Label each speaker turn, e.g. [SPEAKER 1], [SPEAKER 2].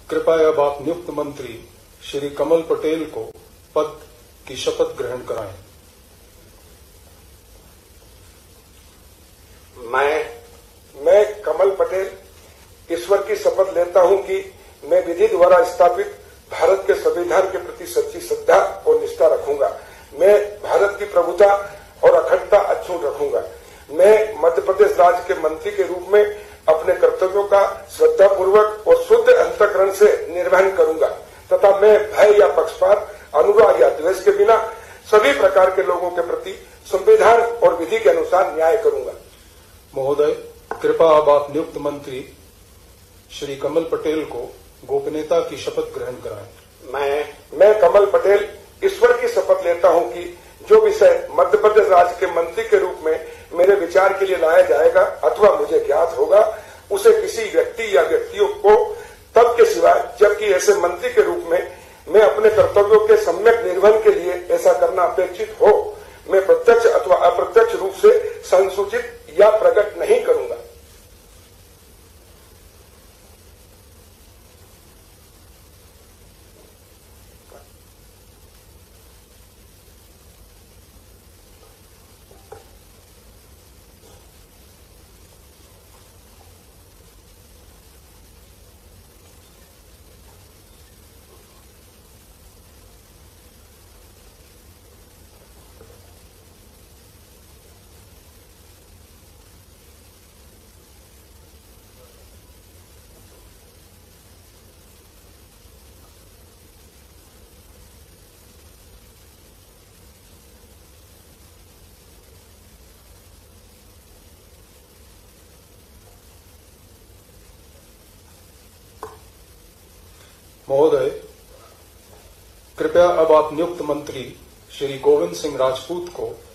[SPEAKER 1] कृपया अब आप नियुक्त मंत्री श्री कमल पटेल को पद की शपथ ग्रहण कराएं।
[SPEAKER 2] मैं कमल पटेल ईश्वर की शपथ लेता हूं कि मैं विधि द्वारा स्थापित भारत के संविधान के प्रति सच्ची श्रद्धा और निष्ठा रखूंगा। मैं भारत की प्रभुता और अखंडता अक्षुण्ण रखूंगा। मैं मध्य प्रदेश राज्य के मंत्री के रूप में अपने कर्तव्यों का श्रद्धापूर्वक और शुद्ध अंतःकरण से निर्वहन करूंगा तथा मैं भय या पक्षपात, अनुराग या द्वेष के बिना सभी प्रकार के लोगों के प्रति संविधान और विधि के अनुसार न्याय करूंगा।
[SPEAKER 1] महोदय, कृपया अब आप नियुक्त मंत्री श्री कमल पटेल को गोपनीयता की शपथ ग्रहण कराएं।
[SPEAKER 2] मैं कमल पटेल ईश्वर की शपथ लेता हूं कि जो विषय मध्य प्रदेश राज्य के मंत्री के रूप में मेरे विचार के लिए लाया जाएगा अथवा मुझे ज्ञात होगा, उसे किसी व्यक्ति या व्यक्तियों को तब के सिवाय जबकि ऐसे मंत्री के रूप में मैं अपने कर्तव्यों के सम्यक निर्वहन के लिए ऐसा करना अपेक्षित हो, मैं प्रत्यक्ष अथवा अप्रत्यक्ष रूप से संसूचित या प्रकट नहीं करूंगा।
[SPEAKER 1] महोदय, कृपया अब आप नियुक्त मंत्री श्री गोविंद सिंह राजपूत को